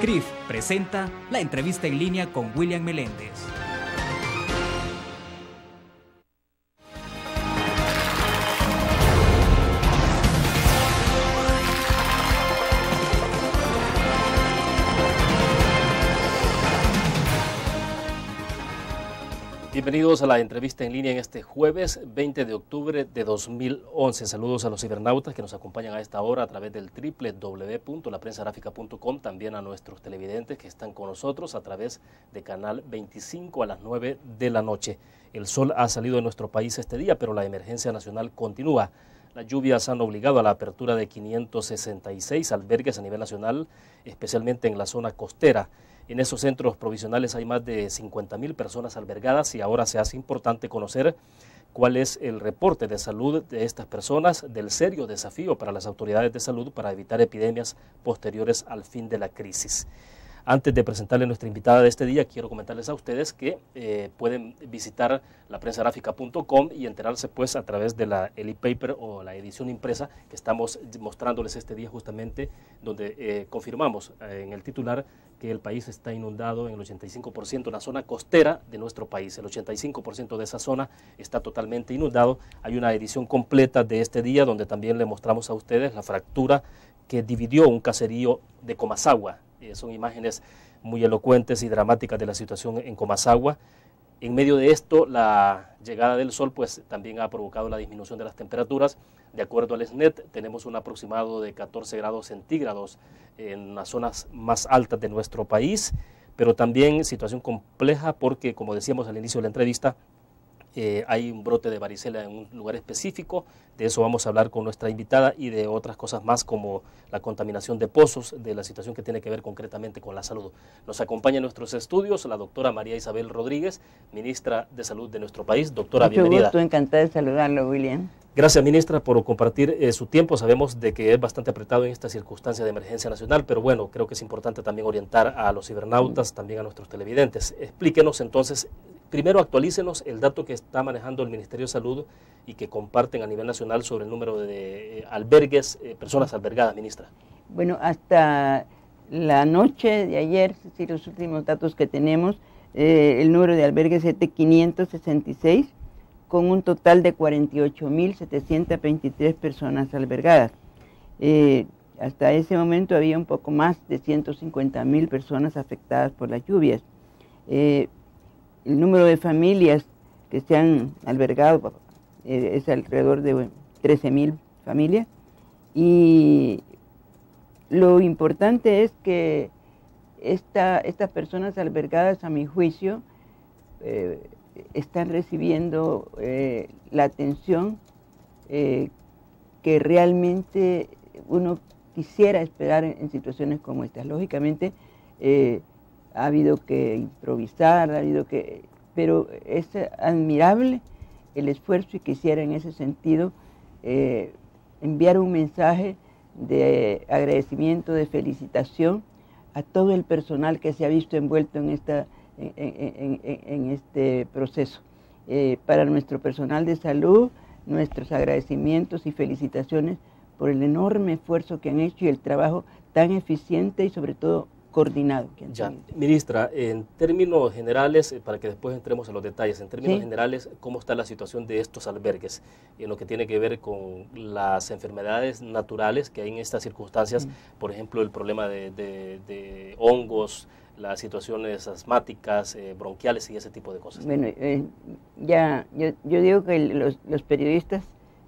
CRIF presenta la entrevista en línea con William Meléndez. Bienvenidos a la entrevista en línea en este jueves 20 de octubre de 2011. Saludos a los cibernautas que nos acompañan a esta hora a través del www.laprensagráfica.com, también a nuestros televidentes que están con nosotros a través de Canal 25 a las 9 de la noche. El sol ha salido de nuestro país este día, pero la emergencia nacional continúa. Las lluvias han obligado a la apertura de 566 albergues a nivel nacional, especialmente en la zona costera. En esos centros provisionales hay más de 50.000 personas albergadas y ahora se hace importante conocer cuál es el reporte de salud de estas personas, del serio desafío para las autoridades de salud para evitar epidemias posteriores al fin de la crisis. Antes de presentarle nuestra invitada de este día, quiero comentarles a ustedes que pueden visitar laprensagráfica.com y enterarse pues a través de la e-paper o la edición impresa que estamos mostrándoles este día justamente, donde confirmamos en el titular que el país está inundado en el 85%, la zona costera de nuestro país. El 85% de esa zona está totalmente inundado. Hay una edición completa de este día donde también le mostramos a ustedes la fractura que dividió un caserío de Comasagua. Son imágenes muy elocuentes y dramáticas de la situación en Comasagua. En medio de esto, la llegada del sol pues también ha provocado la disminución de las temperaturas. De acuerdo al SNET, tenemos un aproximado de 14 grados centígrados en las zonas más altas de nuestro país, pero también situación compleja porque, como decíamos al inicio de la entrevista, hay un brote de varicela en un lugar específico. De eso vamos a hablar con nuestra invitada y de otras cosas más como la contaminación de pozos, de la situación que tiene que ver concretamente con la salud. Nos acompaña en nuestros estudios la doctora María Isabel Rodríguez, ministra de Salud de nuestro país. Doctora, bienvenida. Mucho gusto, encantada de saludarlo, William. Gracias, ministra, por compartir su tiempo. Sabemos de que es bastante apretado en esta circunstancia de emergencia nacional, pero bueno, creo que es importante también orientar a los cibernautas, también a nuestros televidentes. Explíquenos entonces, primero actualícenos el dato que está manejando el Ministerio de Salud y que comparten a nivel nacional sobre el número de albergues, personas albergadas, ministra. Bueno, hasta la noche de ayer, es decir, los últimos datos que tenemos, el número de albergues es de 566, con un total de 48.723 personas albergadas. Hasta ese momento había un poco más de 150.000 personas afectadas por las lluvias. El número de familias que se han albergado es alrededor de 13.000 familias, y lo importante es que estas personas albergadas, a mi juicio, están recibiendo la atención que realmente uno quisiera esperar en situaciones como estas. Lógicamente ha habido que improvisar, pero es admirable el esfuerzo, y quisiera en ese sentido enviar un mensaje de agradecimiento, de felicitación a todo el personal que se ha visto envuelto en este proceso. Para nuestro personal de salud, nuestros agradecimientos y felicitaciones por el enorme esfuerzo que han hecho y el trabajo tan eficiente y sobre todo coordinado que han tenido. Ministra, en términos generales, para que después entremos en los detalles, en términos generales, ¿cómo está la situación de estos albergues en lo que tiene que ver con las enfermedades naturales que hay en estas circunstancias? Por ejemplo, el problema de hongos, las situaciones asmáticas, bronquiales y ese tipo de cosas. Bueno, yo digo que los periodistas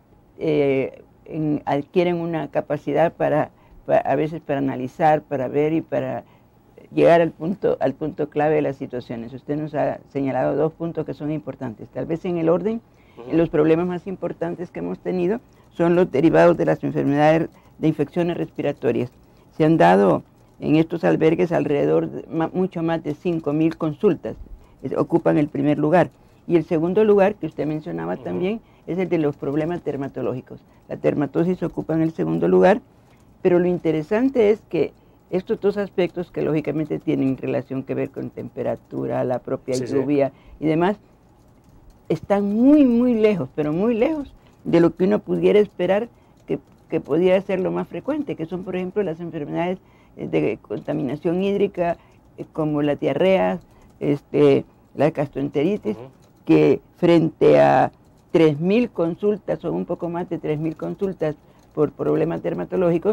adquieren una capacidad a veces para analizar, para ver y para llegar al punto clave de las situaciones. Usted nos ha señalado dos puntos que son importantes. Tal vez en el orden, los problemas más importantes que hemos tenido son los derivados de las enfermedades de infecciones respiratorias. Se han dado en estos albergues alrededor de mucho más de 5.000 consultas, ocupan el primer lugar. Y el segundo lugar, que usted mencionaba también, es el de los problemas dermatológicos. La dermatosis ocupa en el segundo lugar, pero lo interesante es que estos dos aspectos, que lógicamente tienen relación que ver con temperatura, la propia lluvia y demás, están muy, muy lejos, pero muy lejos de lo que uno pudiera esperar que pudiera ser lo más frecuente, que son, por ejemplo, las enfermedades de contaminación hídrica, como la diarrea, la gastroenteritis, que frente a 3.000 consultas, o un poco más de 3.000 consultas por problemas dermatológicos,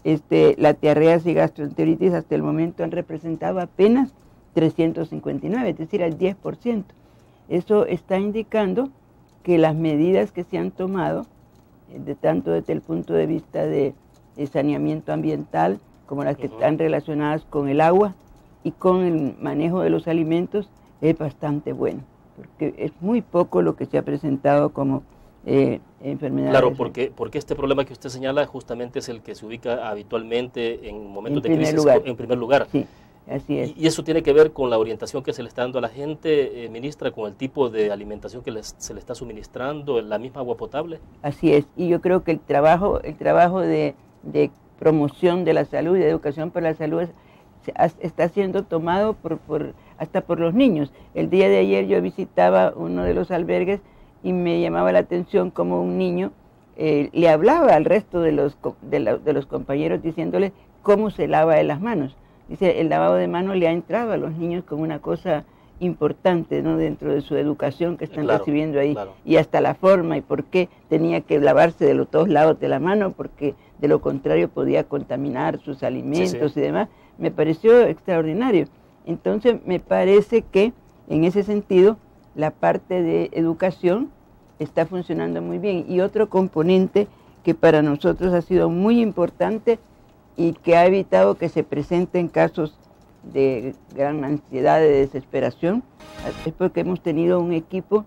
las diarreas y gastroenteritis hasta el momento han representado apenas 359, es decir, al 10%. Eso está indicando que las medidas que se han tomado, tanto desde el punto de vista de saneamiento ambiental, como las que están relacionadas con el agua y con el manejo de los alimentos, es bastante bueno, porque es muy poco lo que se ha presentado como enfermedades. Claro, porque este problema que usted señala justamente es el que se ubica habitualmente en momentos de crisis en primer lugar. Sí, así es. Y eso tiene que ver con la orientación que se le está dando a la gente, ministra, con el tipo de alimentación que se le está suministrando, la misma agua potable. Así es, y yo creo que el trabajo de promoción de la salud y de educación para la salud está siendo tomado hasta por los niños. El día de ayer yo visitaba uno de los albergues y me llamaba la atención como un niño le hablaba al resto de los compañeros diciéndole cómo se lava las manos. Dice, el lavado de manos le ha entrado a los niños como una cosa importante, ¿no?, dentro de su educación que están recibiendo ahí, y hasta la forma y por qué tenía que lavarse de los dos lados de la mano, porque de lo contrario podía contaminar sus alimentos y demás. Me pareció extraordinario. Entonces me parece que en ese sentido la parte de educación está funcionando muy bien. Y otro componente que para nosotros ha sido muy importante y que ha evitado que se presenten casos de gran ansiedad, de desesperación, es porque hemos tenido un equipo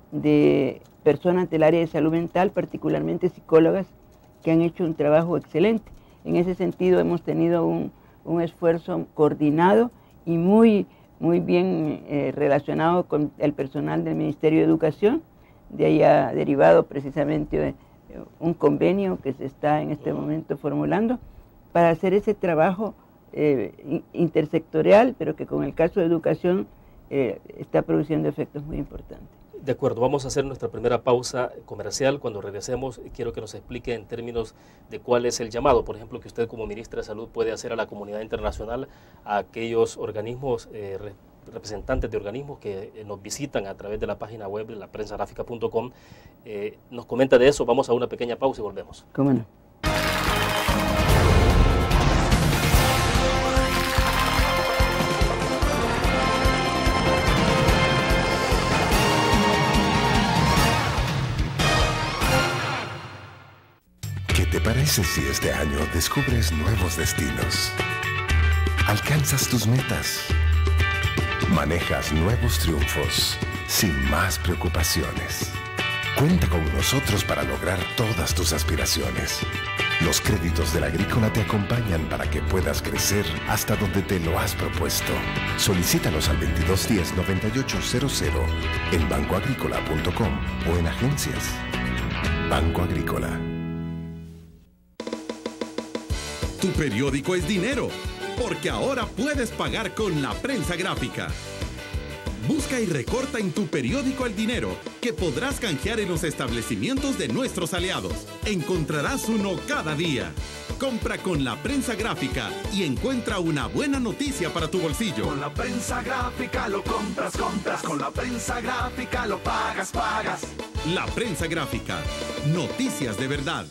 de personas del área de salud mental, particularmente psicólogas, que han hecho un trabajo excelente. En ese sentido hemos tenido un esfuerzo coordinado y muy bien relacionado con el personal del Ministerio de Educación. De ahí ha derivado precisamente un convenio que se está en este momento formulando para hacer ese trabajo intersectorial, pero que con el caso de educación está produciendo efectos muy importantes. De acuerdo, vamos a hacer nuestra primera pausa comercial. Cuando regresemos, quiero que nos explique en términos de cuál es el llamado, por ejemplo, que usted como ministra de Salud puede hacer a la comunidad internacional, a aquellos organismos, representantes de organismos que nos visitan a través de la página web de laprensagráfica.com. Nos comenta de eso, vamos a una pequeña pausa y volvemos. ¿Cómo no? ¿Qué te parece si este año descubres nuevos destinos? Alcanzas tus metas. Manejas nuevos triunfos sin más preocupaciones. Cuenta con nosotros para lograr todas tus aspiraciones. Los créditos de la Agrícola te acompañan para que puedas crecer hasta donde te lo has propuesto. Solicítalos al 2210-9800 en bancoagricola.com o en agencias. Banco Agrícola. Tu periódico es dinero, porque ahora puedes pagar con la prensa gráfica. Busca y recorta en tu periódico el dinero, que podrás canjear en los establecimientos de nuestros aliados. Encontrarás uno cada día. Compra con la prensa gráfica y encuentra una buena noticia para tu bolsillo. Con la prensa gráfica lo compras. Con la prensa gráfica lo pagas. La prensa gráfica. Noticias de verdad.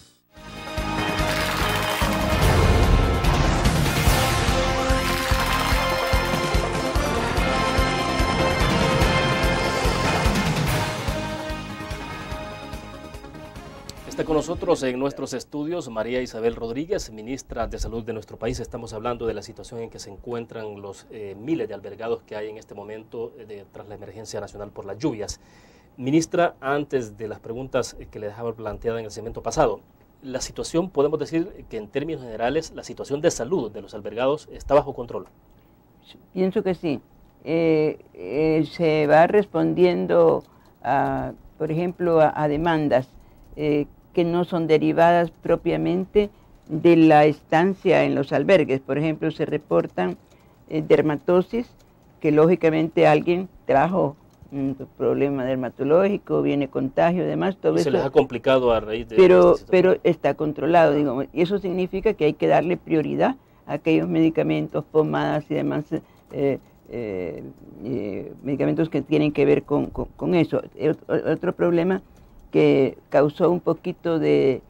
Está con nosotros en nuestros estudios María Isabel Rodríguez, ministra de Salud de nuestro país. Estamos hablando de la situación en que se encuentran los miles de albergados que hay en este momento tras la emergencia nacional por las lluvias. Ministra, antes de las preguntas que le dejaba planteada en el segmento pasado, la situación, podemos decir que en términos generales, la situación de salud de los albergados está bajo control. Pienso que sí. Se va respondiendo, por ejemplo, a demandas que no son derivadas propiamente de la estancia en los albergues. Por ejemplo, se reportan dermatosis, que lógicamente alguien trajo un problema dermatológico, viene contagio y demás, todo eso. Se les ha complicado a raíz de pero está controlado, digamos, y eso significa que hay que darle prioridad aquellos medicamentos, pomadas y demás medicamentos que tienen que ver con eso. Otro problema que causó un poquito de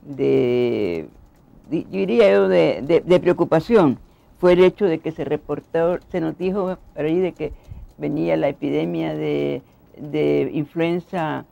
preocupación fue el hecho de que se nos dijo por ahí de que venía la epidemia de influenza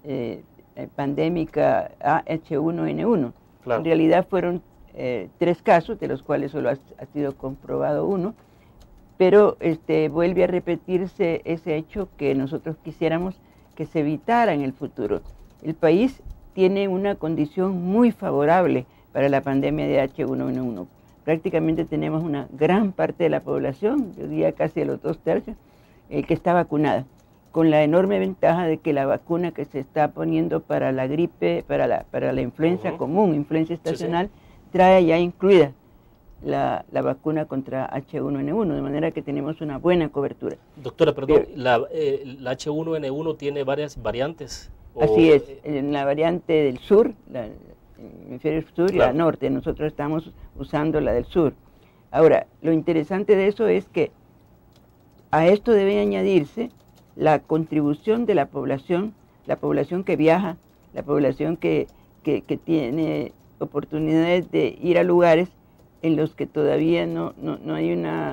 pandémica H1N1. Claro. En realidad fueron 3 casos, de los cuales solo ha sido comprobado 1, pero vuelve a repetirse ese hecho que nosotros quisiéramos que se evitara en el futuro. El país tiene una condición muy favorable para la pandemia de H1N1. Prácticamente tenemos una gran parte de la población, yo diría casi de los 2/3, que está vacunada, con la enorme ventaja de que la vacuna que se está poniendo para la gripe, para la influenza común, influenza estacional, trae ya incluida la vacuna contra H1N1, de manera que tenemos una buena cobertura. Doctora, perdón, ¿la H1N1 tiene varias variantes? Así es, en la variante del sur, el hemisferio sur y la norte, nosotros estamos usando la del sur. Ahora, lo interesante de eso es que a esto debe añadirse la contribución de la población que viaja, la población que tiene oportunidades de ir a lugares en los que todavía no hay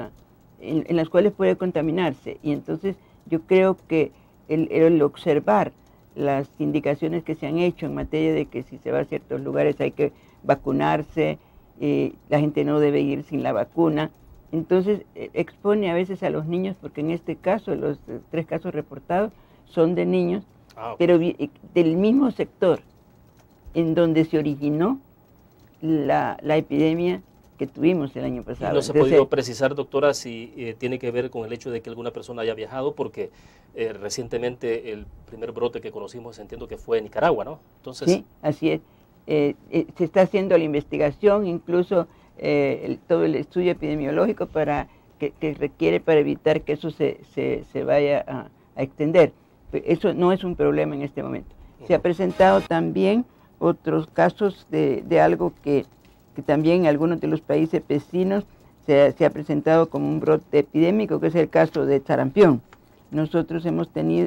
en las cuales puede contaminarse. Y entonces yo creo que el observar las indicaciones que se han hecho en materia de que si se va a ciertos lugares hay que vacunarse, la gente no debe ir sin la vacuna, entonces expone a veces a los niños, porque en este caso, los 3 casos reportados son de niños, pero del mismo sector en donde se originó la epidemia que tuvimos el año pasado. ¿Y no se ha podido precisar, doctora, si tiene que ver con el hecho de que alguna persona haya viajado? Porque recientemente el primer brote que conocimos, entiendo que fue en Nicaragua, ¿no? Entonces, sí, así es. Se está haciendo la investigación, incluso todo el estudio epidemiológico que requiere para evitar que eso se vaya a extender. Eso no es un problema en este momento. Se ha presentado también otros casos de algo que también en algunos de los países vecinos se ha presentado como un brote epidémico, que es el caso de sarampión. Nosotros hemos tenido,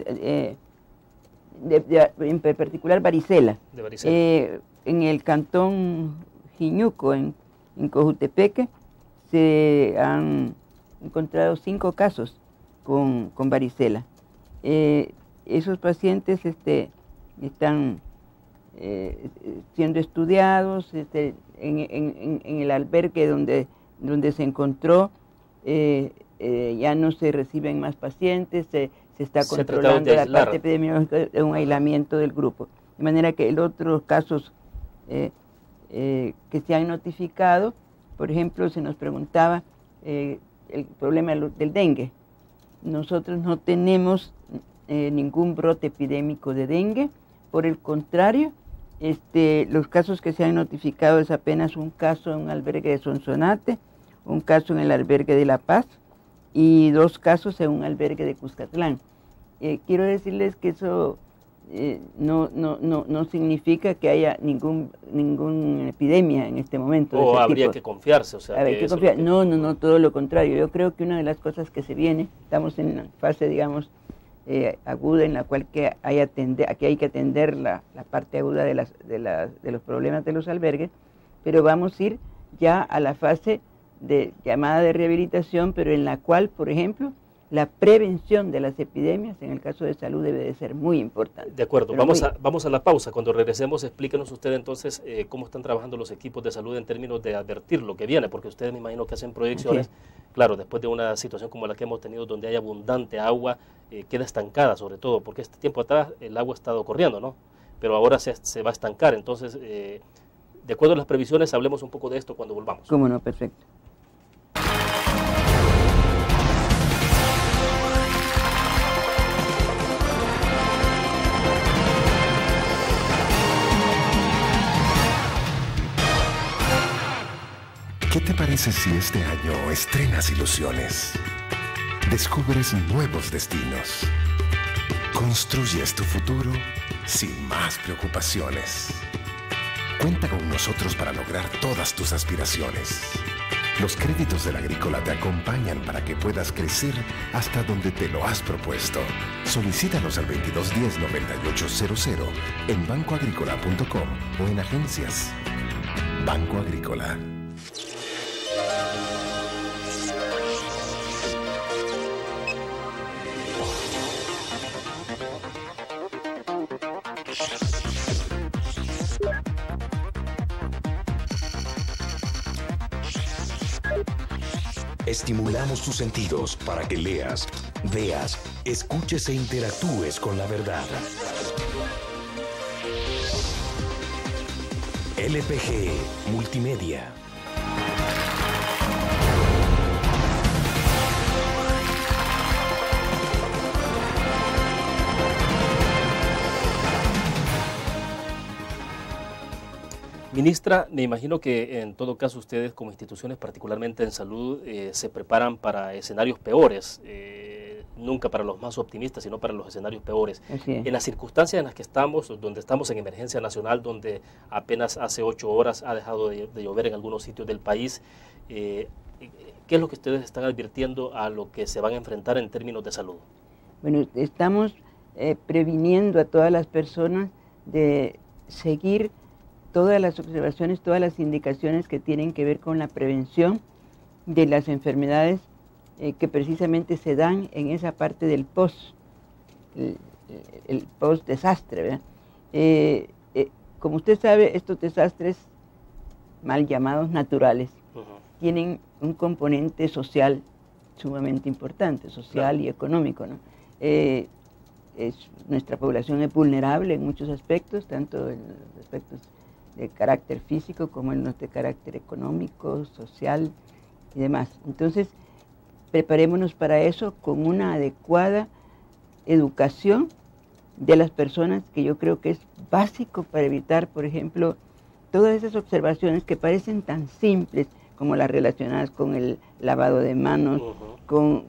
en particular varicela. De varicela. En el cantón Jiñuco, en Cojutepeque, se han encontrado 5 casos con varicela. Esos pacientes están siendo estudiados en el albergue donde se encontró. Ya no se reciben más pacientes, se está controlando la parte epidemiológica de un aislamiento del grupo. De manera que los otros casos que se han notificado, por ejemplo, se nos preguntaba el problema del dengue. Nosotros no tenemos ningún brote epidémico de dengue, por el contrario, los casos que se han notificado es apenas un caso en un albergue de Sonsonate, un caso en el albergue de La Paz y 2 casos en un albergue de Cuscatlán. Quiero decirles que eso no significa que haya ninguna epidemia en este momento. O habría que confiarse. O sea, habría que confiar. No, todo lo contrario. Yo creo que una de las cosas que se viene, estamos en una fase, digamos, aguda en la cual hay que atender la parte aguda de los problemas de los albergues, pero vamos a ir ya a la fase llamada de rehabilitación, pero en la cual, por ejemplo, la prevención de las epidemias, en el caso de salud, debe de ser muy importante. De acuerdo, vamos a la pausa. Cuando regresemos, explíquenos usted entonces cómo están trabajando los equipos de salud en términos de advertir lo que viene, porque ustedes me imagino que hacen proyecciones. Claro, después de una situación como la que hemos tenido, donde hay abundante agua, queda estancada sobre todo, porque este tiempo atrás el agua ha estado corriendo, ¿no? Pero ahora se va a estancar. Entonces, de acuerdo a las previsiones, hablemos un poco de esto cuando volvamos. Cómo no, perfecto. ¿Qué te parece si este año estrenas ilusiones? Descubres nuevos destinos. Construyes tu futuro sin más preocupaciones. Cuenta con nosotros para lograr todas tus aspiraciones. Los créditos del Agrícola te acompañan para que puedas crecer hasta donde te lo has propuesto. Solicítalos al 2210-9800 en bancoagrícola.com o en agencias. Banco Agrícola. Estimulamos tus sentidos para que leas, veas, escuches e interactúes con la verdad. LPG Multimedia. Ministra, me imagino que en todo caso ustedes como instituciones, particularmente en salud, se preparan para escenarios peores, nunca para los más optimistas, sino para los escenarios peores. En las circunstancias en las que estamos, donde estamos en emergencia nacional, donde apenas hace 8 horas ha dejado de llover en algunos sitios del país, ¿qué es lo que ustedes están advirtiendo a lo que se van a enfrentar en términos de salud? Bueno, estamos previniendo a todas las personas de seguir todas las observaciones, todas las indicaciones que tienen que ver con la prevención de las enfermedades que precisamente se dan en esa parte del el post-desastre, ¿verdad? Como usted sabe, estos desastres mal llamados naturales tienen un componente social sumamente importante, social y económico, ¿no? Nuestra población es vulnerable en muchos aspectos, tanto en los aspectos de carácter físico como en los de carácter económico, social y demás. Entonces, preparémonos para eso con una adecuada educación de las personas, que yo creo que es básico para evitar, por ejemplo, todas esas observaciones que parecen tan simples, como las relacionadas con el lavado de manos, con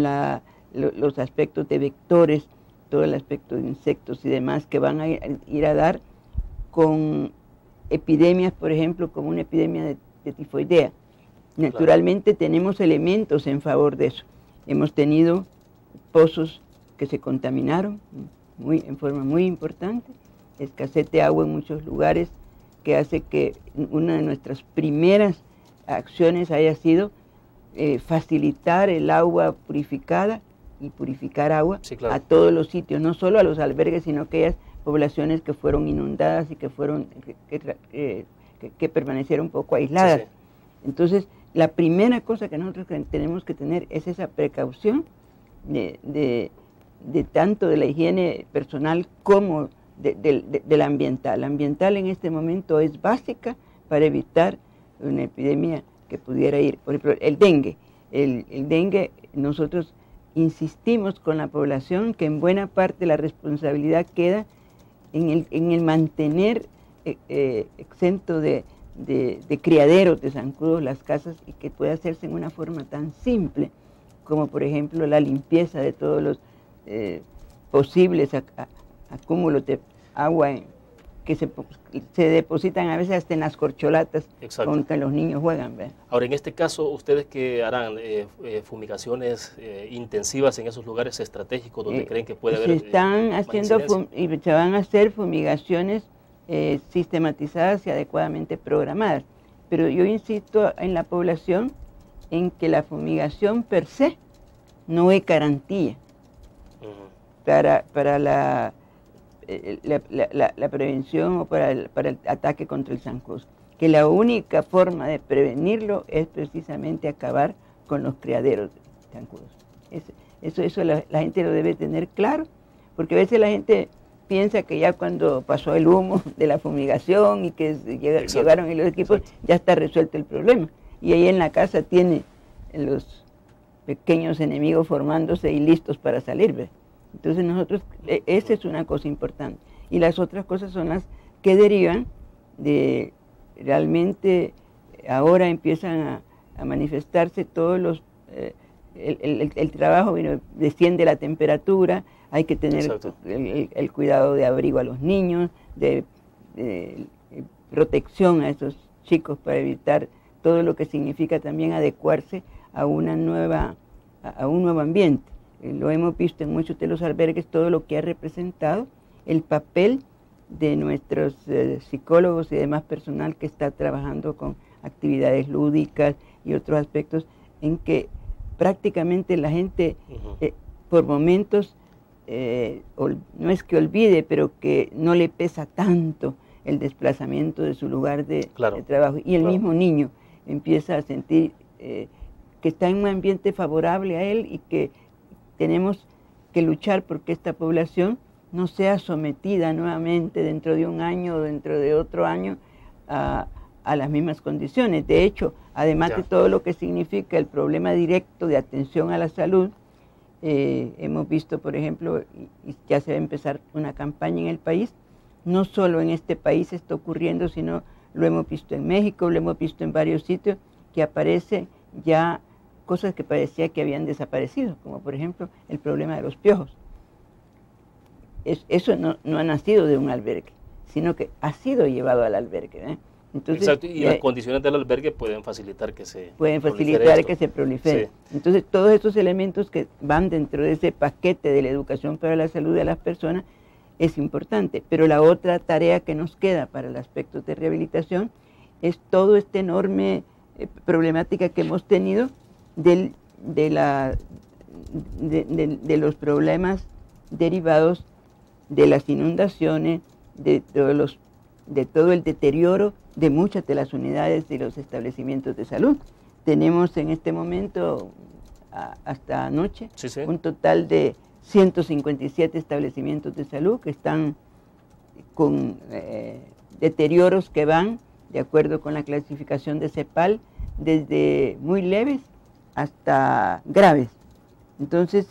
los aspectos de vectores, todo el aspecto de insectos y demás, que van a ir a dar con epidemias, por ejemplo, como una epidemia de tifoidea. Naturalmente tenemos elementos en favor de eso. Hemos tenido pozos que se contaminaron en forma muy importante, escasez de agua en muchos lugares, que hace que una de nuestras primeras acciones haya sido facilitar el agua purificada y purificar agua a todos los sitios, no solo a los albergues, sino a aquellas poblaciones que fueron inundadas y que permanecieron un poco aisladas. Entonces, la primera cosa que nosotros tenemos que tener es esa precaución de tanto de la higiene personal como de la ambiental. La ambiental en este momento es básica para evitar una epidemia que pudiera ir. Por ejemplo, el dengue. El dengue, nosotros insistimos con la población que en buena parte la responsabilidad queda en el mantener exento de criaderos de zancudos las casas, y que puede hacerse en una forma tan simple como, por ejemplo, la limpieza de todos los posibles acúmulos de agua que se depositan a veces hasta en las corcholatas con que los niños juegan, ¿verdad? Ahora, en este caso, ¿ustedes que harán fumigaciones intensivas en esos lugares estratégicos donde creen que puede haber se están haciendo y se van a hacer fumigaciones sistematizadas y adecuadamente programadas. Pero yo insisto en la población en que la fumigación per se no es garantía para la prevención o para el ataque contra el zancudo. Que la única forma de prevenirlo es precisamente acabar con los criaderos de zancudos. Eso la gente lo debe tener claro, porque a veces la gente piensa que ya cuando pasó el humo de la fumigación y que llegaron los equipos, ya está resuelto el problema. Y ahí en la casa tiene los pequeños enemigos formándose y listos para salir, ¿ves? Entonces nosotros, esa es una cosa importante. Y las otras cosas son las que derivan de, realmente, ahora empiezan a manifestarse todos los, el trabajo, desciende la temperatura, hay que tener el cuidado de abrigo a los niños, de protección a esos chicos para evitar todo lo que significa también adecuarse a un nuevo ambiente. Lo hemos visto en muchos de los albergues, todo lo que ha representado el papel de nuestros psicólogos y demás personal que está trabajando con actividades lúdicas y otros aspectos en que prácticamente la gente por momentos no es que olvide, pero que no le pesa tanto el desplazamiento de su lugar de trabajo. Y el mismo niño empieza a sentir que está en un ambiente favorable a él y que tenemos que luchar porque esta población no sea sometida nuevamente dentro de un año o dentro de otro año a las mismas condiciones. De hecho, además de todo lo que significa el problema directo de atención a la salud, hemos visto, por ejemplo, y ya se va a empezar una campaña en el país, no solo en este país está ocurriendo, sino lo hemos visto en México, lo hemos visto en varios sitios, que aparecen ya cosas que parecía que habían desaparecido, como por ejemplo el problema de los piojos. Eso no ha nacido de un albergue, sino que ha sido llevado al albergue. Entonces, exacto, y las condiciones del albergue pueden facilitar que se prolifere. Sí. Entonces, todos estos elementos que van dentro de ese paquete de la educación para la salud de las personas es importante. Pero la otra tarea que nos queda para el aspecto de rehabilitación es todo este enorme problemática que hemos tenido de los problemas derivados de las inundaciones, de todo el deterioro de muchas de las unidades de los establecimientos de salud. Tenemos en este momento, hasta anoche, un total de 157 establecimientos de salud que están con deterioros que van, de acuerdo con la clasificación de CEPAL, desde muy leves hasta graves. Entonces,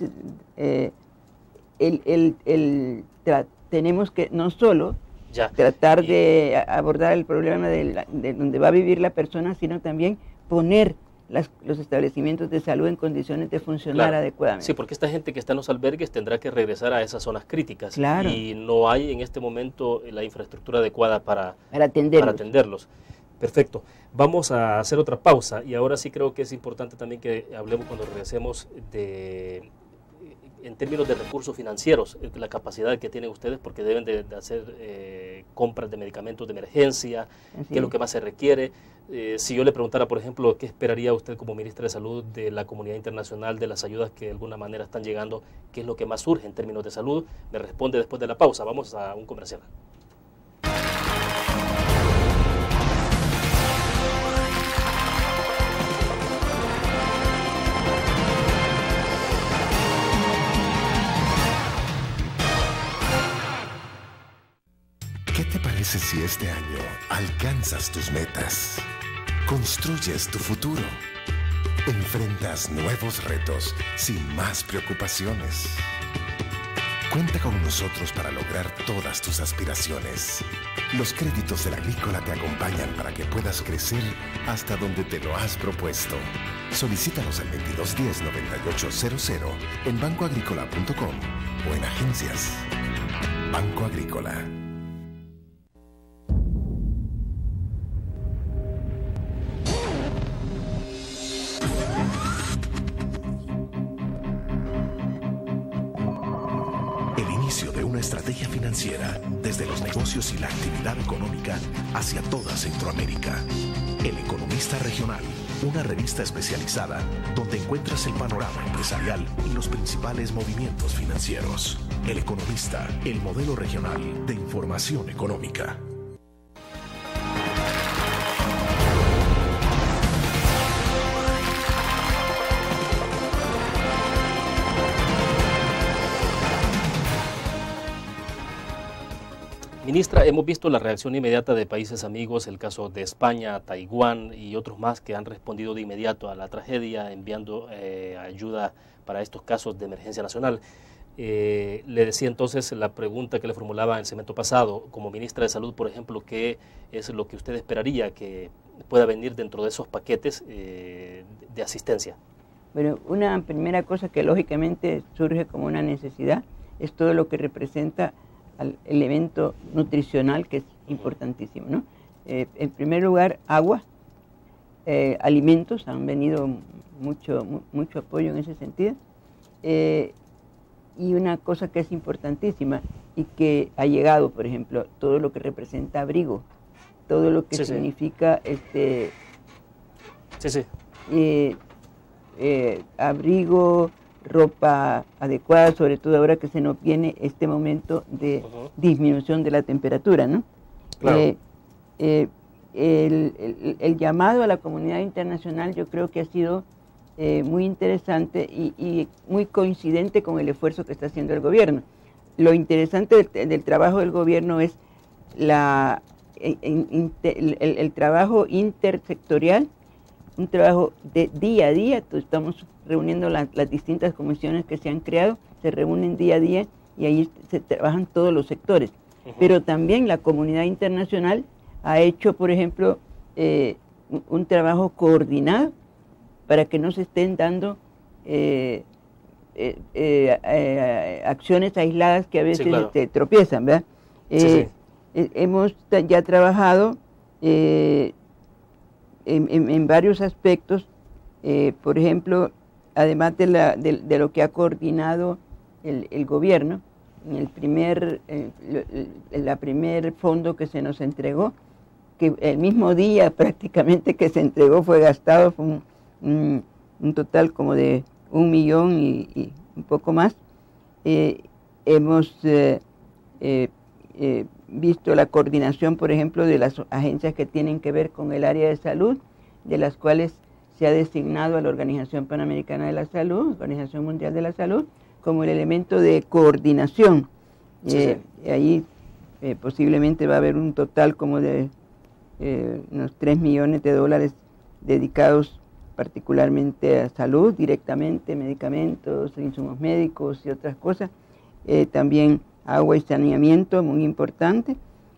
tenemos que no solo tratar de abordar el problema de donde va a vivir la persona, sino también poner los establecimientos de salud en condiciones de funcionar adecuadamente. Sí, porque esta gente que está en los albergues tendrá que regresar a esas zonas críticas y no hay en este momento la infraestructura adecuada para atenderlos. Perfecto. Vamos a hacer otra pausa y ahora sí creo que es importante también que hablemos cuando regresemos en términos de recursos financieros, la capacidad que tienen ustedes, porque deben de hacer compras de medicamentos de emergencia, qué es lo que más se requiere. Si yo le preguntara, por ejemplo, qué esperaría usted como ministra de Salud de la comunidad internacional, de las ayudas que de alguna manera están llegando, qué es lo que más surge en términos de salud, me responde después de la pausa. Vamos a un comercial. ¿Qué te parece si este año alcanzas tus metas? Construyes tu futuro. Enfrentas nuevos retos sin más preocupaciones. Cuenta con nosotros para lograr todas tus aspiraciones. Los créditos de la Agrícola te acompañan para que puedas crecer hasta donde te lo has propuesto. Solicítalos al 2210-9800 en bancoagricola.com o en agencias. Banco Agrícola. Estrategia financiera desde los negocios y la actividad económica hacia toda Centroamérica. El Economista Regional, una revista especializada donde encuentras el panorama empresarial y los principales movimientos financieros. El Economista, el modelo regional de información económica. Ministra, hemos visto la reacción inmediata de países amigos, el caso de España, Taiwán y otros más que han respondido de inmediato a la tragedia enviando ayuda para estos casos de emergencia nacional. Le decía entonces la pregunta que le formulaba en el segmento pasado, como ministra de Salud, por ejemplo, ¿qué es lo que usted esperaría que pueda venir dentro de esos paquetes de asistencia? Bueno, una primera cosa que lógicamente surge como una necesidad es todo lo que representa al elemento nutricional, que es importantísimo, ¿no? En primer lugar, agua, alimentos, han venido mucho apoyo en ese sentido. Y una cosa que es importantísima y que ha llegado, por ejemplo, todo lo que representa abrigo, todo lo que significa abrigo, ropa adecuada, sobre todo ahora que se nos viene este momento de disminución de la temperatura, ¿no? Claro. El llamado a la comunidad internacional yo creo que ha sido muy interesante y muy coincidente con el esfuerzo que está haciendo el gobierno. Lo interesante del trabajo del gobierno es el trabajo intersectorial, un trabajo de día a día. Estamos reuniendo las distintas comisiones que se han creado, se reúnen día a día y ahí se trabajan todos los sectores. Pero también la comunidad internacional ha hecho, por ejemplo, un trabajo coordinado para que no se estén dando acciones aisladas que a veces tropiezan, ¿verdad? Hemos ya trabajado en varios aspectos, por ejemplo, además de lo que ha coordinado el gobierno, en el primer fondo que se nos entregó, que el mismo día prácticamente que se entregó fue gastado, fue un total como de 1 millón y un poco más. Hemos visto la coordinación, por ejemplo, de las agencias que tienen que ver con el área de salud, de las cuales se ha designado a la Organización Panamericana de la Salud, Organización Mundial de la Salud, como el elemento de coordinación. Ahí posiblemente va a haber un total como de unos 3 millones de dólares dedicados particularmente a salud, directamente, medicamentos, insumos médicos y otras cosas. También agua y saneamiento, muy importante.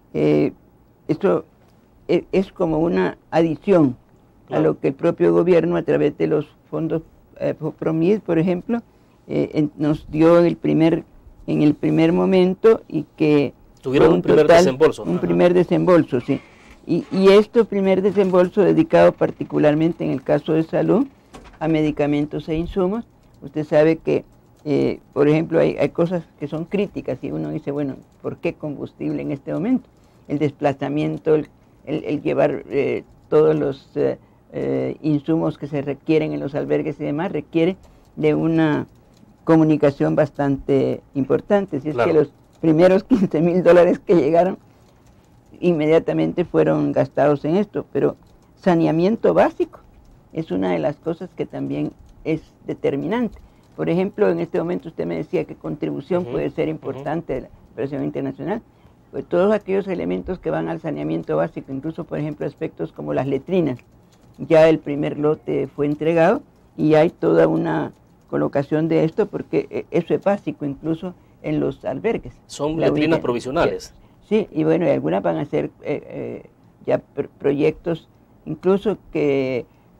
Esto es como una adición a lo que el propio gobierno, a través de los fondos PROMID, por ejemplo, nos dio en el primer momento, y que tuvieron un primer desembolso. Un primer desembolso, sí. Y este primer desembolso dedicado particularmente en el caso de salud a medicamentos e insumos. Usted sabe que, por ejemplo, hay cosas que son críticas y uno dice, bueno, ¿por qué combustible en este momento? El desplazamiento, el llevar todos los insumos que se requieren en los albergues y demás, requiere de una comunicación bastante importante. Si es que los primeros $15,000 que llegaron inmediatamente fueron gastados en esto, pero saneamiento básico es una de las cosas que también es determinante. Por ejemplo, en este momento usted me decía que contribución puede ser importante de la cooperación internacional. Pues todos aquellos elementos que van al saneamiento básico, incluso por ejemplo aspectos como las letrinas, ya el primer lote fue entregado y hay toda una colocación de esto, porque eso es básico incluso en los albergues. Son letrinas provisionales. Sí, y bueno, y algunas van a ser ya proyectos incluso que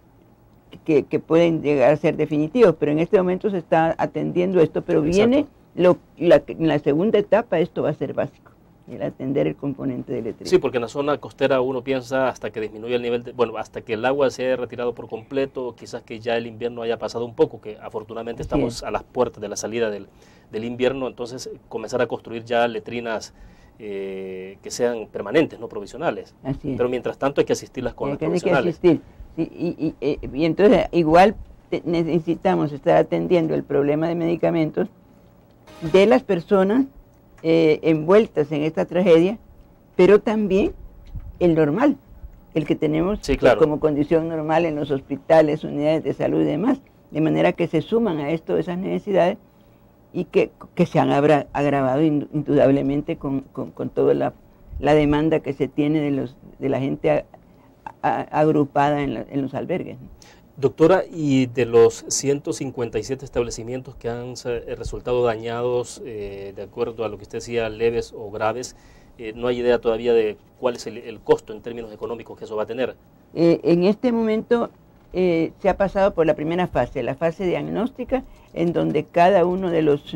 pueden llegar a ser definitivos, pero en este momento se está atendiendo esto, pero viene en la segunda etapa, esto va a ser básico, el atender el componente de letrina. Sí, porque en la zona costera uno piensa hasta que disminuya el nivel hasta que el agua se haya retirado por completo, quizás que ya el invierno haya pasado un poco, que afortunadamente estamos a las puertas de la salida del invierno, entonces comenzar a construir ya letrinas que sean permanentes, no provisionales. Así es. Pero mientras tanto hay que asistirlas con las provisionales. Hay que asistir. Sí, y entonces igual necesitamos estar atendiendo el problema de medicamentos de las personas envueltas en esta tragedia, pero también el normal, el que tenemos como condición normal en los hospitales, unidades de salud y demás, de manera que se suman a esto esas necesidades y que se han agravado indudablemente con toda la demanda que se tiene de la gente agrupada en los albergues. Doctora, y de los 157 establecimientos que han resultado dañados, de acuerdo a lo que usted decía, leves o graves, ¿no hay idea todavía de cuál es el costo en términos económicos que eso va a tener? En este momento se ha pasado por la primera fase, la fase diagnóstica, en donde cada uno de los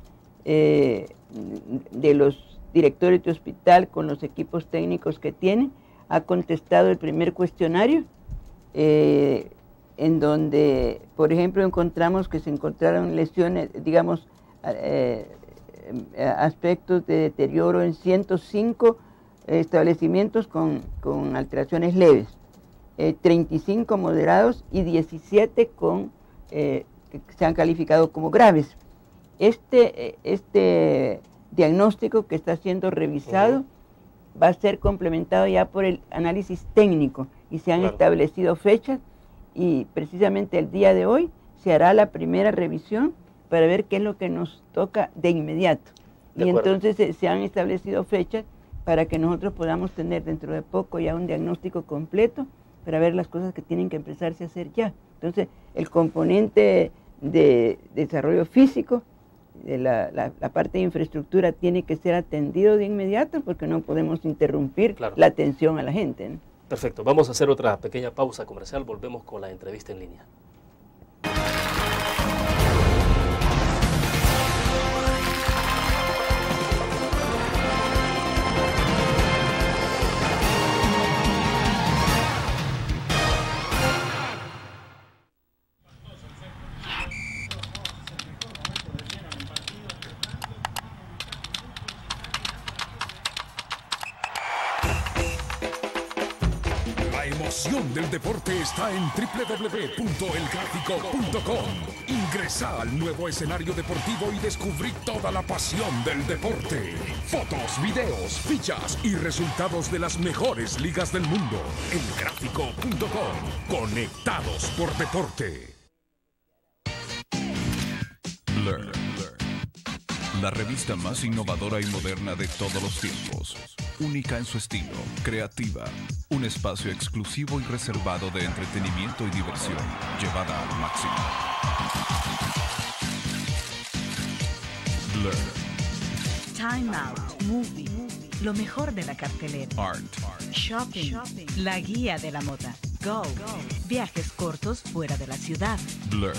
directores de hospital, con los equipos técnicos que tiene, ha contestado el primer cuestionario en donde, por ejemplo, encontramos que se encontraron lesiones, digamos, aspectos de deterioro en 105 establecimientos con alteraciones leves, 35 moderados y 17 que se han calificado como graves. Este diagnóstico que está siendo revisado va a ser complementado ya por el análisis técnico y se han establecido fechas y precisamente el día de hoy se hará la primera revisión para ver qué es lo que nos toca de inmediato. Y entonces se han establecido fechas para que nosotros podamos tener dentro de poco ya un diagnóstico completo para ver las cosas que tienen que empezarse a hacer ya. Entonces el componente de desarrollo físico, de la parte de infraestructura tiene que ser atendido de inmediato porque no podemos interrumpir la atención a la gente, ¿no? Perfecto, vamos a hacer otra pequeña pausa comercial, volvemos con la entrevista en línea. La emoción del deporte está en www.elgráfico.com. Ingresa al nuevo escenario deportivo y descubrí toda la pasión del deporte. Fotos, videos, fichas y resultados de las mejores ligas del mundo. Elgráfico.com. Conectados por deporte. Learn. La revista más innovadora y moderna de todos los tiempos. Única en su estilo, creativa. Un espacio exclusivo y reservado de entretenimiento y diversión, llevada al máximo. Learn. Time Out, Movie, lo mejor de la cartelera. Art. Shopping, la guía de la moda. Go, viajes cortos fuera de la ciudad. Blur.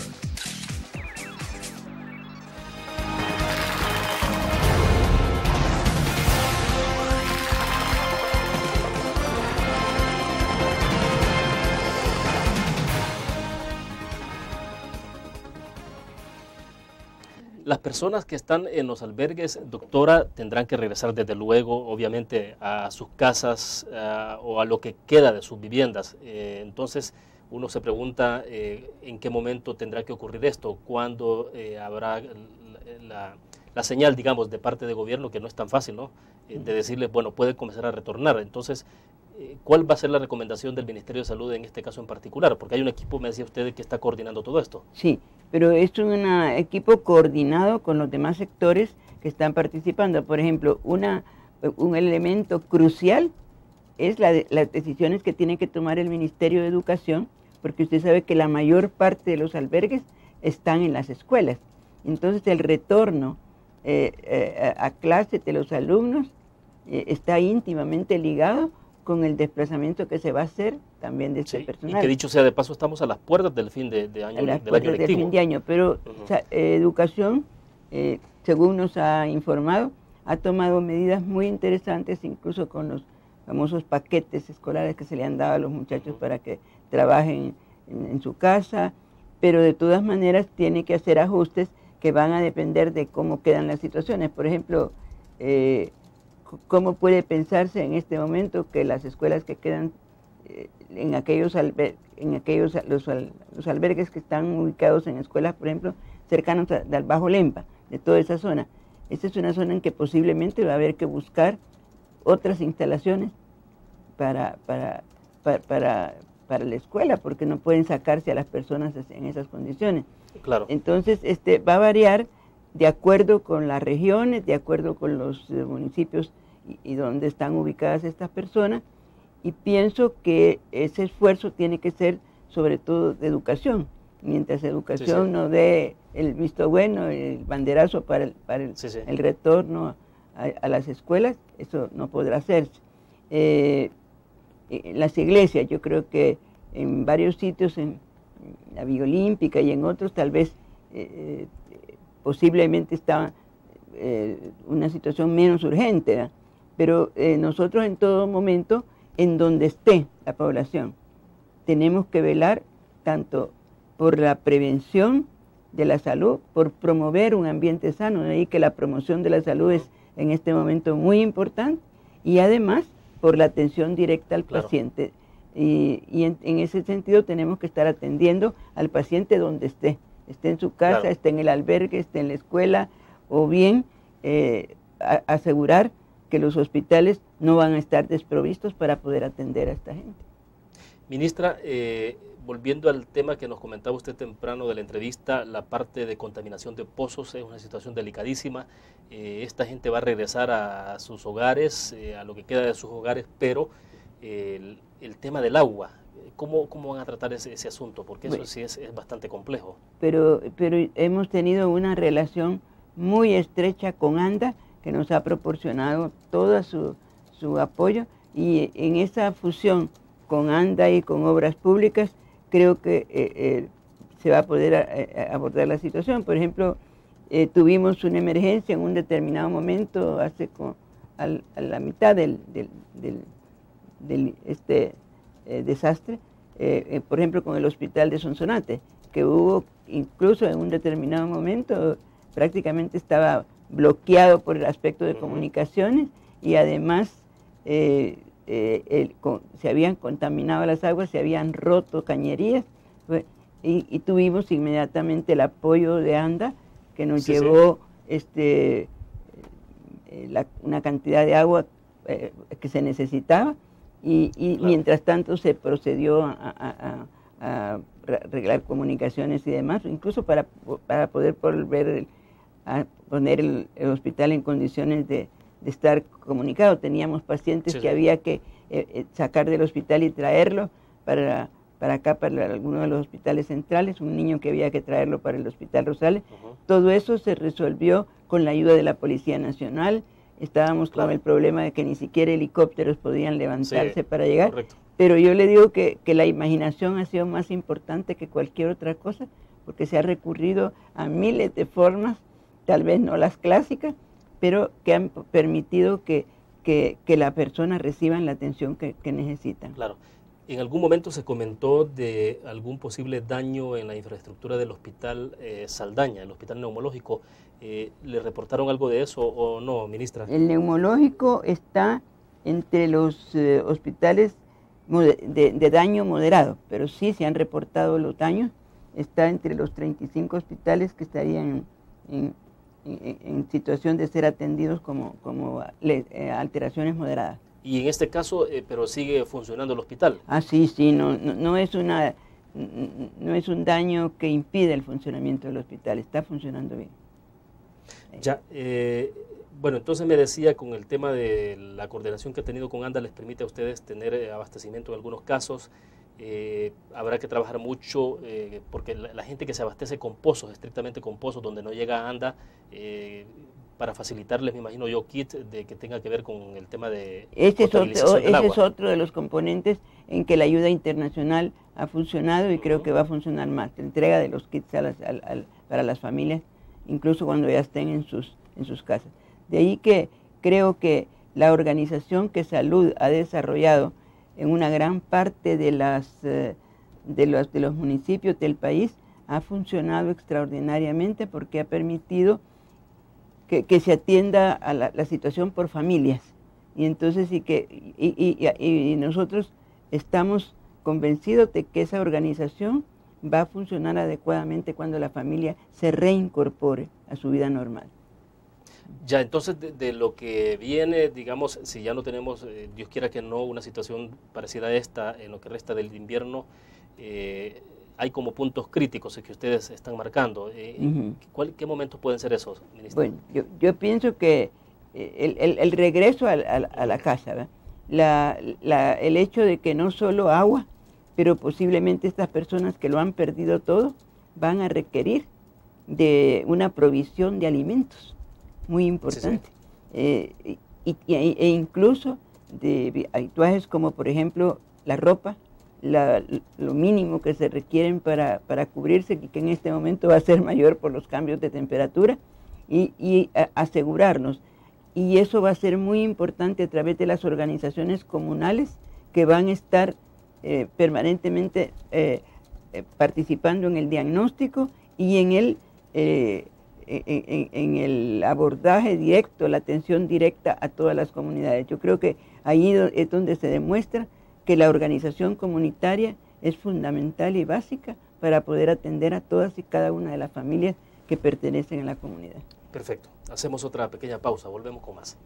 Las personas que están en los albergues, doctora, tendrán que regresar desde luego, obviamente, a sus casas o a lo que queda de sus viviendas. Entonces, uno se pregunta en qué momento tendrá que ocurrir esto, cuándo habrá la señal, digamos, de parte del gobierno, que no es tan fácil, ¿no? De decirles, bueno, puede comenzar a retornar. Entonces, ¿cuál va a ser la recomendación del Ministerio de Salud en este caso en particular? Porque hay un equipo, me decía usted, que está coordinando todo esto. Sí, pero es un equipo coordinado con los demás sectores que están participando. Por ejemplo, un elemento crucial es las decisiones que tiene que tomar el Ministerio de Educación, porque usted sabe que la mayor parte de los albergues están en las escuelas. Entonces el retorno a clase de los alumnos está íntimamente ligado con el desplazamiento que se va a hacer también de este personal. Y que dicho sea de paso, estamos a las puertas del fin de año, del año lectivo. Del fin de año, pero Educación, según nos ha informado, ha tomado medidas muy interesantes, incluso con los famosos paquetes escolares que se le han dado a los muchachos para que trabajen en su casa, pero de todas maneras tiene que hacer ajustes que van a depender de cómo quedan las situaciones. Por ejemplo, ¿cómo puede pensarse en este momento que las escuelas que quedan los albergues que están ubicados en escuelas, por ejemplo, cercanos al Bajo Lempa, de toda esa zona? Esta es una zona en que posiblemente va a haber que buscar otras instalaciones para la escuela, porque no pueden sacarse a las personas en esas condiciones. Claro. Entonces, va a variar de acuerdo con las regiones, de acuerdo con los municipios y donde están ubicadas estas personas, y pienso que ese esfuerzo tiene que ser sobre todo de educación. Mientras educación no dé el visto bueno, el banderazo para el retorno a las escuelas, eso no podrá hacerse. Las iglesias, yo creo que en varios sitios, en la Villa Olímpica y en otros, tal vez posiblemente está una situación menos urgente, ¿verdad? Pero nosotros en todo momento, en donde esté la población, tenemos que velar tanto por la prevención de la salud, por promover un ambiente sano, de ahí que la promoción de la salud es en este momento muy importante, y además por la atención directa al paciente. Y en ese sentido tenemos que estar atendiendo al paciente donde esté en su casa, esté en el albergue, esté en la escuela, o bien asegurar que los hospitales no van a estar desprovistos para poder atender a esta gente. Ministra, volviendo al tema que nos comentaba usted temprano de la entrevista, la parte de contaminación de pozos es una situación delicadísima. Esta gente va a regresar a sus hogares, a lo que queda de sus hogares, pero el tema del agua, ¿cómo van a tratar ese asunto? Porque eso sí es bastante complejo. Pero hemos tenido una relación muy estrecha con ANDA, que nos ha proporcionado todo su apoyo, y en esa fusión con ANDA y con Obras Públicas, creo que se va a poder abordar la situación. Por ejemplo, tuvimos una emergencia en un determinado momento, a la mitad del desastre, por ejemplo, con el hospital de Sonsonate, que hubo incluso en un determinado momento, prácticamente estaba bloqueado por el aspecto de comunicaciones, y además se habían contaminado las aguas, se habían roto cañerías, y tuvimos inmediatamente el apoyo de ANDA, que nos llevó una cantidad de agua que se necesitaba, y mientras tanto se procedió a arreglar comunicaciones y demás, incluso para poder volver a poner el hospital en condiciones de estar comunicado. Teníamos pacientes que había que sacar del hospital y traerlo para acá, para alguno de los hospitales centrales, un niño que había que traerlo para el Hospital Rosales. Todo eso se resolvió con la ayuda de la Policía Nacional. Estábamos con el problema de que ni siquiera helicópteros podían levantarse para llegar. Correcto. Pero yo le digo que la imaginación ha sido más importante que cualquier otra cosa, porque se ha recurrido a miles de formas, tal vez no las clásicas, pero que han permitido que la persona reciba la atención que necesitan. Claro. ¿En algún momento se comentó de algún posible daño en la infraestructura del hospital Saldaña, el hospital neumológico? ¿Le reportaron algo de eso o no, ministra? El neumológico está entre los hospitales de daño moderado, pero sí se han reportado los daños. Está entre los 35 hospitales que estarían en situación de ser atendidos como alteraciones moderadas. Y en este caso, pero sigue funcionando el hospital. Sí, no es un daño que impide el funcionamiento del hospital, está funcionando bien. Ya, bueno, entonces me decía, con el tema de la coordinación que ha tenido con ANDA, les permite a ustedes tener abastecimiento en algunos casos. Habrá que trabajar mucho, porque la gente que se abastece con pozos, estrictamente con pozos, donde no llega ANDA, para facilitarles, me imagino yo, kit de que tenga que ver con el tema de potabilización del agua. Ese es otro de los componentes en que la ayuda internacional ha funcionado, y creo que va a funcionar más. La entrega de los kits para las familias, incluso cuando ya estén en sus casas. De ahí que creo que la organización que Salud ha desarrollado en una gran parte de los municipios del país ha funcionado extraordinariamente, porque ha permitido que se atienda a la situación por familias. Y entonces y nosotros estamos convencidos de que esa organización va a funcionar adecuadamente cuando la familia se reincorpore a su vida normal. Ya, entonces de lo que viene, digamos, si ya no tenemos, Dios quiera que no, una situación parecida a esta en lo que resta del invierno, hay como puntos críticos que ustedes están marcando. ¿Qué momentos pueden ser esos, ministra? Bueno, yo pienso que el regreso a la casa, el hecho de que no solo agua, pero posiblemente estas personas que lo han perdido todo van a requerir de una provisión de alimentos muy importante. E incluso de habituajes como, por ejemplo, la ropa, lo mínimo que se requieren para cubrirse, y que en este momento va a ser mayor por los cambios de temperatura, y asegurarnos. Y eso va a ser muy importante a través de las organizaciones comunales, que van a estar permanentemente participando en el diagnóstico y en el abordaje directo, la atención directa a todas las comunidades. Yo creo que ahí es donde se demuestra que la organización comunitaria es fundamental y básica para poder atender a todas y cada una de las familias que pertenecen a la comunidad. Perfecto. Hacemos otra pequeña pausa, volvemos con más.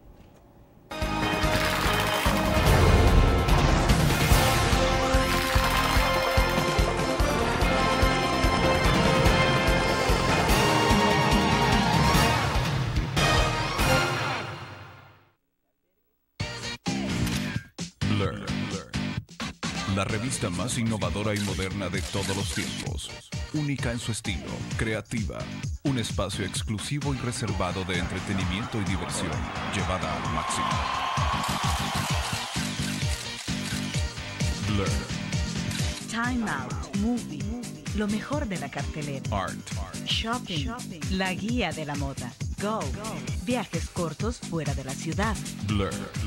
La revista más innovadora y moderna de todos los tiempos. Única en su estilo, creativa. Un espacio exclusivo y reservado de entretenimiento y diversión, llevada al máximo. Blur. Time Out, Movie, lo mejor de la cartelera. Art. Shopping, la guía de la moda. Go, viajes cortos fuera de la ciudad. Blur.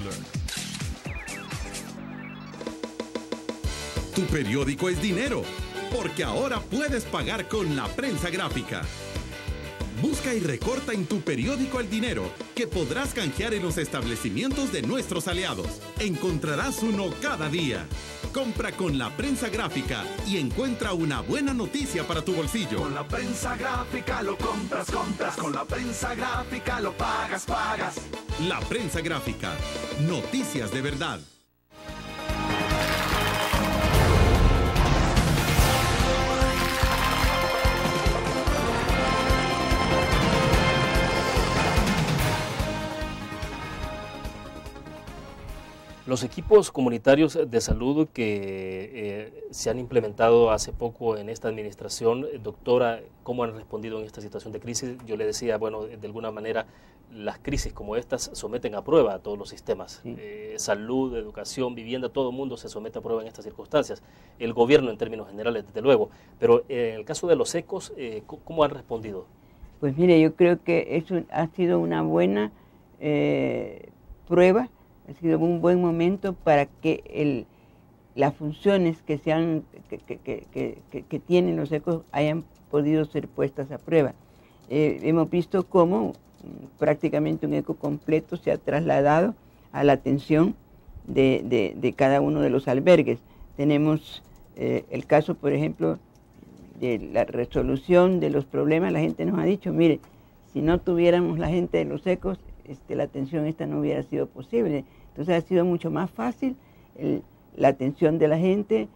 Tu periódico es dinero, porque ahora puedes pagar con la prensa gráfica. Busca y recorta en tu periódico el dinero que podrás canjear en los establecimientos de nuestros aliados. Encontrarás uno cada día. Compra con la prensa gráfica y encuentra una buena noticia para tu bolsillo. Con la prensa gráfica lo compras. Con la prensa gráfica lo pagas. La prensa gráfica. Noticias de verdad. Los equipos comunitarios de salud que se han implementado hace poco en esta administración, doctora, ¿cómo han respondido en esta situación de crisis? Yo le decía, bueno, de alguna manera las crisis como estas someten a prueba a todos los sistemas. Sí. Salud, educación, vivienda, todo el mundo se somete a prueba en estas circunstancias. El gobierno en términos generales, desde luego. Pero en el caso de los ECOs, ¿cómo han respondido? Pues mire, yo creo que eso ha sido una buena prueba. Ha sido un buen momento para que las funciones que tienen los ECOs hayan podido ser puestas a prueba. Hemos visto cómo prácticamente un ECO completo se ha trasladado a la atención de cada uno de los albergues. Tenemos el caso, por ejemplo, de la resolución de los problemas. La gente nos ha dicho, mire, si no tuviéramos la gente de los ECOs, la atención esta no hubiera sido posible. Entonces ha sido mucho más fácil la atención de la gente,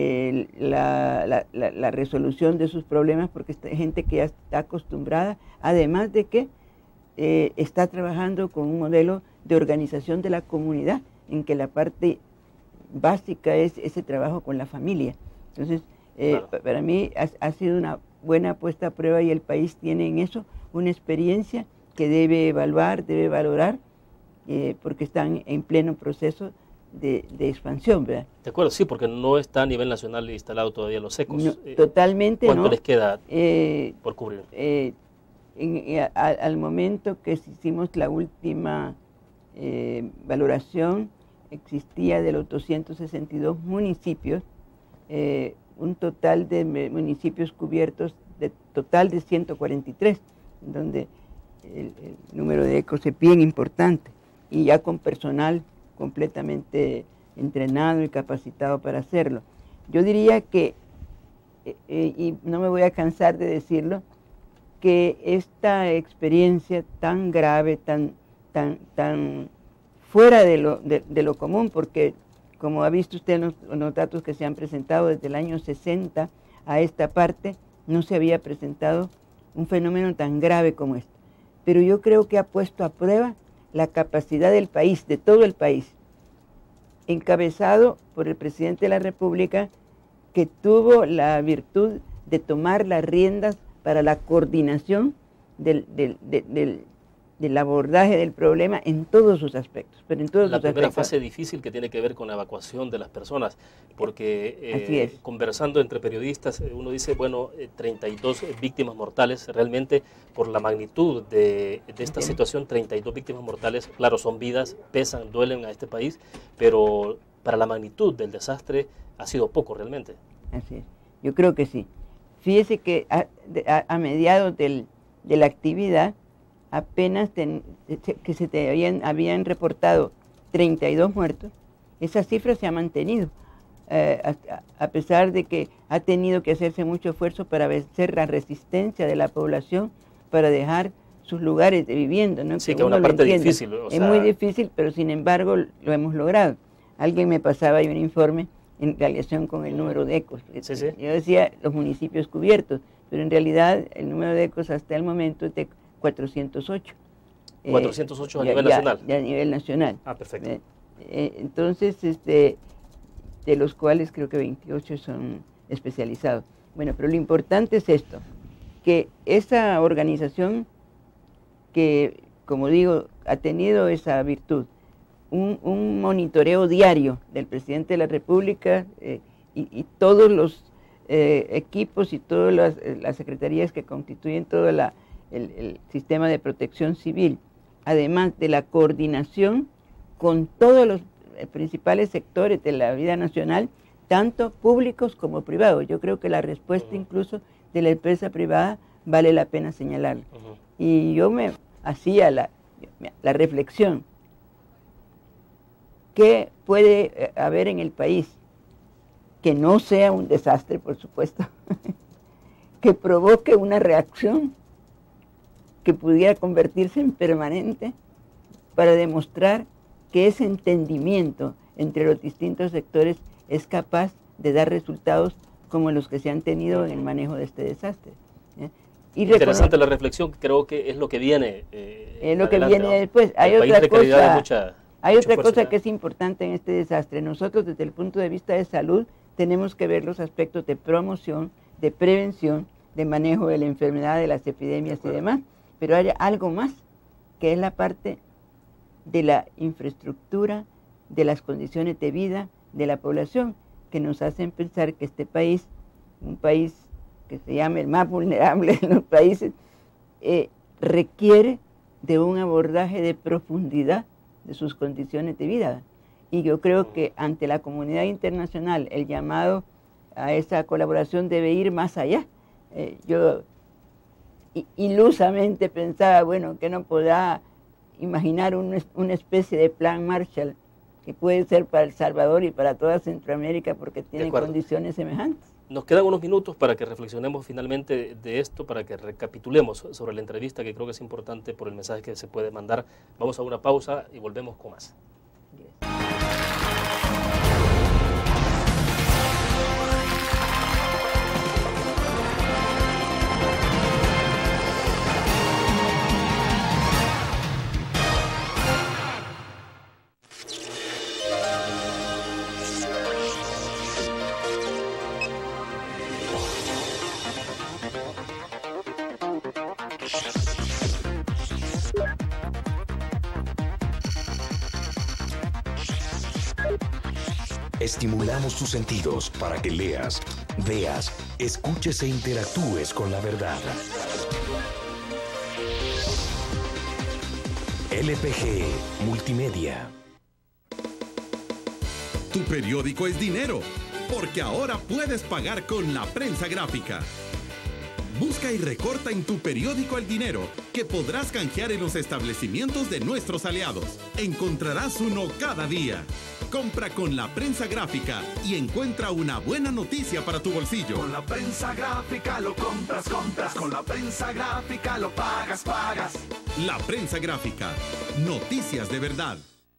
la resolución de sus problemas, porque es gente que ya está acostumbrada, además de que está trabajando con un modelo de organización de la comunidad, en que la parte básica es ese trabajo con la familia. Entonces, claro, para mí ha sido una buena puesta a prueba y el país tiene en eso una experiencia que debe evaluar, debe valorar, porque están en pleno proceso de expansión, ¿verdad? De acuerdo, sí, porque no está a nivel nacional instalado todavía los ECOs. No, totalmente no. ¿Cuánto les queda por cubrir? Al momento que hicimos la última valoración, existía de los 262 municipios, un total de municipios cubiertos, total de 143, donde el número de ECOs es bien importante y ya con personal completamente entrenado y capacitado para hacerlo. Yo diría que, y no me voy a cansar de decirlo, que esta experiencia tan grave, tan fuera de lo común, porque como ha visto usted en los datos que se han presentado desde el año 60 a esta parte, no se había presentado un fenómeno tan grave como este. Pero yo creo que ha puesto a prueba la capacidad del país, de todo el país, encabezado por el presidente de la República, que tuvo la virtud de tomar las riendas para la coordinación del abordaje del problema en todos sus aspectos. Pero en todos la primera fase difícil que tiene que ver con la evacuación de las personas, porque conversando entre periodistas, uno dice, bueno, 32 víctimas mortales, realmente por la magnitud de esta situación, 32 víctimas mortales, claro, son vidas, pesan, duelen a este país, pero para la magnitud del desastre ha sido poco realmente. Así es, yo creo que sí. Fíjese que a mediados de la actividad apenas habían reportado 32 muertos. Esa cifra se ha mantenido, a pesar de que ha tenido que hacerse mucho esfuerzo para vencer la resistencia de la población para dejar sus lugares de vivienda, ¿no? Sí, que es una parte difícil. Es muy difícil, pero sin embargo lo hemos logrado. Alguien me pasaba ahí un informe en relación con el número de ecos. Sí, sí. Yo decía los municipios cubiertos, pero en realidad el número de ecos hasta el momento es de 408. 408 a nivel nacional. A nivel nacional. Ah, perfecto. Entonces, de los cuales creo que 28 son especializados. Bueno, pero lo importante es esto, que esa organización que, como digo, ha tenido esa virtud, un monitoreo diario del presidente de la República y todos los equipos y todas las secretarías que constituyen todo el sistema de protección civil, además de la coordinación con todos los principales sectores de la vida nacional, tanto públicos como privados. Yo creo que la respuesta incluso de la empresa privada vale la pena señalarla. Y yo me hacía la reflexión, ¿qué puede haber en el país que no sea un desastre, por supuesto, que provoque una reacción que pudiera convertirse en permanente para demostrar que ese entendimiento entre los distintos sectores es capaz de dar resultados como los que se han tenido en el manejo de este desastre? Interesante la reflexión, creo que es lo que viene. Es lo que viene después. Hay otra cosa que es importante en este desastre. Nosotros, desde el punto de vista de salud, tenemos que ver los aspectos de promoción, de prevención, de manejo de la enfermedad, de las epidemias y demás. Pero hay algo más, que es la parte de la infraestructura, de las condiciones de vida de la población, que nos hacen pensar que este país, un país que se llama el más vulnerable de los países, requiere de un abordaje de profundidad de sus condiciones de vida. Y yo creo que ante la comunidad internacional el llamado a esa colaboración debe ir más allá. Yo ilusamente pensaba, bueno, que no podrá imaginar una especie de plan Marshall que puede ser para El Salvador y para toda Centroamérica porque tienen condiciones semejantes. Nos quedan unos minutos para que reflexionemos finalmente de esto, para que recapitulemos sobre la entrevista, que creo que es importante por el mensaje que se puede mandar. Vamos a una pausa y volvemos con más. Estimulamos tus sentidos para que leas, veas, escuches e interactúes con la verdad. LPG Multimedia. Tu periódico es dinero, porque ahora puedes pagar con la prensa gráfica. Busca y recorta en tu periódico El Dinero, que podrás canjear en los establecimientos de nuestros aliados. Encontrarás uno cada día. Compra con la prensa gráfica y encuentra una buena noticia para tu bolsillo. Con la prensa gráfica lo compras. Con la prensa gráfica lo pagas. La prensa gráfica. Noticias de verdad.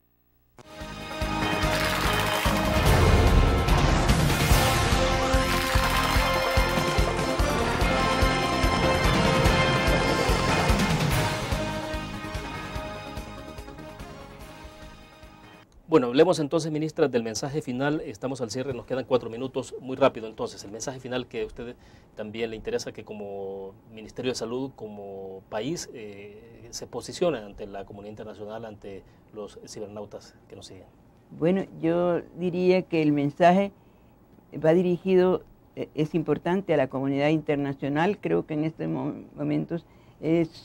Bueno, hablemos entonces, ministra, del mensaje final. Estamos al cierre, nos quedan 4 minutos, muy rápido entonces. El mensaje final que a usted también le interesa, que como Ministerio de Salud, como país, se posicione ante la comunidad internacional, ante los cibernautas que nos siguen. Bueno, yo diría que el mensaje va dirigido, es importante a la comunidad internacional. Creo que en estos momentos es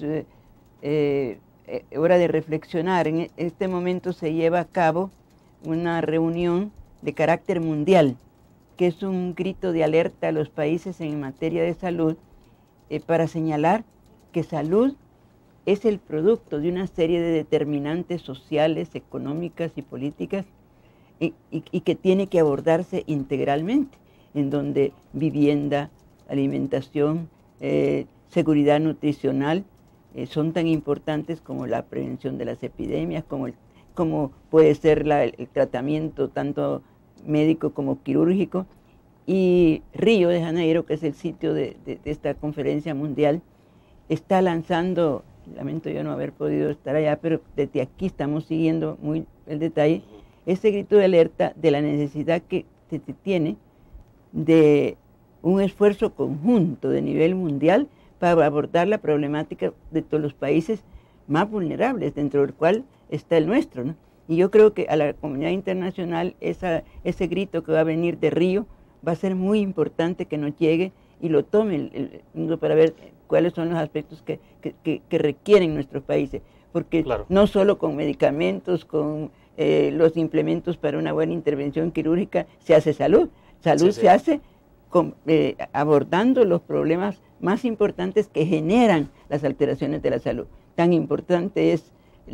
hora de reflexionar. En este momento se lleva a cabo una reunión de carácter mundial, que es un grito de alerta a los países en materia de salud, para señalar que salud es el producto de una serie de determinantes sociales, económicas y políticas, y que tiene que abordarse integralmente, en donde vivienda, alimentación, seguridad nutricional son tan importantes como la prevención de las epidemias, como puede ser el tratamiento tanto médico como quirúrgico. Y Río de Janeiro, que es el sitio de esta conferencia mundial, está lanzando, lamento yo no haber podido estar allá, pero desde aquí estamos siguiendo muy el detalle, ese grito de alerta de la necesidad que se tiene de un esfuerzo conjunto de nivel mundial para abordar la problemática de todos los países más vulnerables, dentro del cual está el nuestro, ¿no? Y yo creo que a la comunidad internacional ese grito que va a venir de Río va a ser muy importante que nos llegue y lo tome el mundo para ver cuáles son los aspectos que requieren nuestros países. Porque claro, no solo con medicamentos, con los implementos para una buena intervención quirúrgica se hace salud. Salud se hace abordando los problemas más importantes que generan las alteraciones de la salud. Tan importante es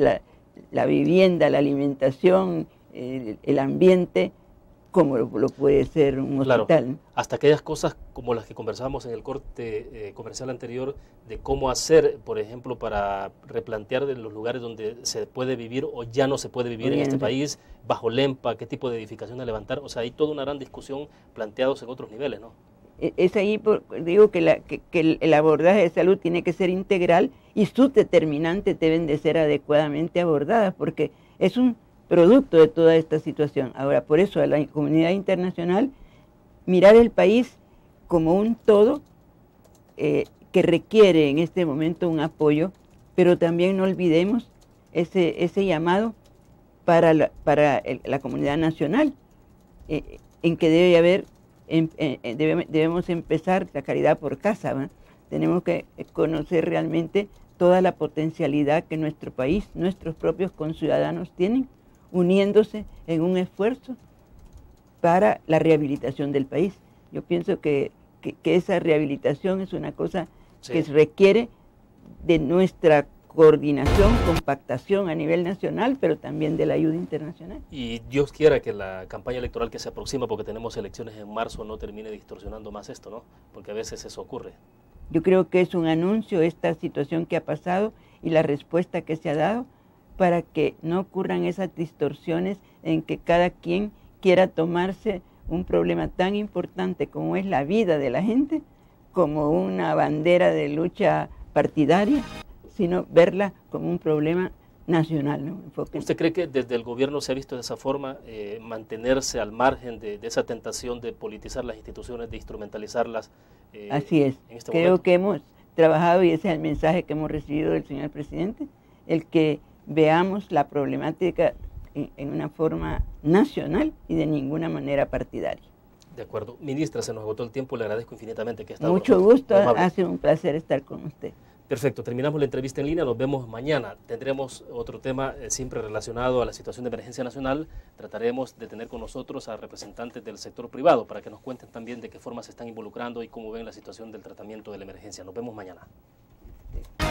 la vivienda, la alimentación, el ambiente, como lo puede ser un hospital. Claro, hasta aquellas cosas como las que conversábamos en el corte comercial anterior, de cómo hacer, por ejemplo, para replantear de los lugares donde se puede vivir o ya no se puede vivir en este país, bajo LEMPA, qué tipo de edificaciones levantar. O sea, hay toda una gran discusión planteados en otros niveles, ¿no? Es ahí, digo que el abordaje de salud tiene que ser integral y sus determinantes deben de ser adecuadamente abordadas, porque es un producto de toda esta situación. Ahora, por eso a la comunidad internacional, mirar el país como un todo que requiere en este momento un apoyo, pero también no olvidemos ese llamado para la comunidad nacional, en que debe haber, debemos empezar la caridad por casa, ¿va? Tenemos que conocer realmente toda la potencialidad que nuestro país, nuestros propios conciudadanos tienen, uniéndose en un esfuerzo para la rehabilitación del país. Yo pienso que esa rehabilitación es una cosa que requiere de nuestra coordinación, compactación a nivel nacional, pero también de la ayuda internacional. Y Dios quiera que la campaña electoral que se aproxima, porque tenemos elecciones en marzo, no termine distorsionando más esto, ¿no? Porque a veces eso ocurre. Yo creo que es un anuncio esta situación que ha pasado y la respuesta que se ha dado, para que no ocurran esas distorsiones en que cada quien quiera tomarse un problema tan importante como es la vida de la gente, como una bandera de lucha partidaria, sino verla como un problema nacional, ¿no? ¿Usted cree que desde el gobierno se ha visto de esa forma, mantenerse al margen de esa tentación de politizar las instituciones, de instrumentalizarlas? Así es, creo que hemos trabajado, y ese es el mensaje que hemos recibido del señor presidente, el que veamos la problemática en una forma nacional y de ninguna manera partidaria. De acuerdo. Ministra, se nos agotó el tiempo, le agradezco infinitamente que ha estado. Mucho gusto, ha sido un placer estar con usted. Perfecto, terminamos la entrevista en línea, nos vemos mañana. Tendremos otro tema siempre relacionado a la situación de emergencia nacional. Trataremos de tener con nosotros a representantes del sector privado para que nos cuenten también de qué forma se están involucrando y cómo ven la situación del tratamiento de la emergencia. Nos vemos mañana.